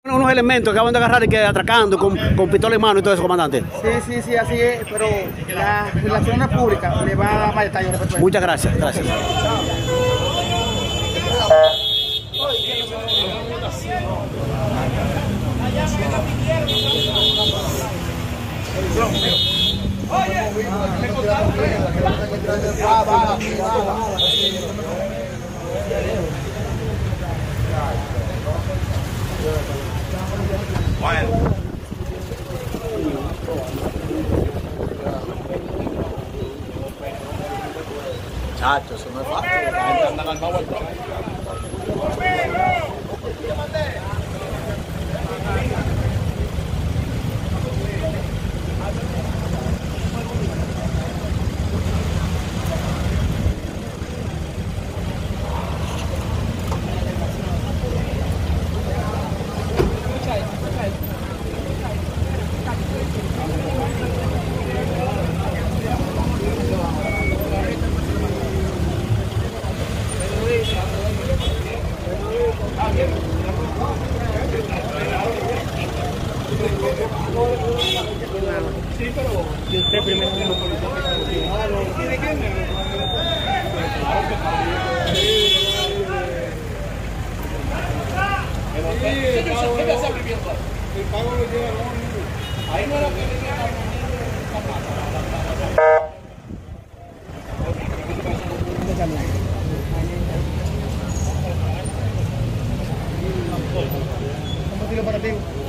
Unos elementos que acaban de agarrar y que atracando con pistola en mano y todo eso, comandante. Sí, así es, pero la relación pública le va a dar más detalles respecto a eso. Muchas gracias, gracias. Bueno. Chacho, eso no es fácil. Andan al power. Sí, pero y usted primero como policía. ¿De qué? El pago lo lleva ahí no era que ¿cómo tiro para ti?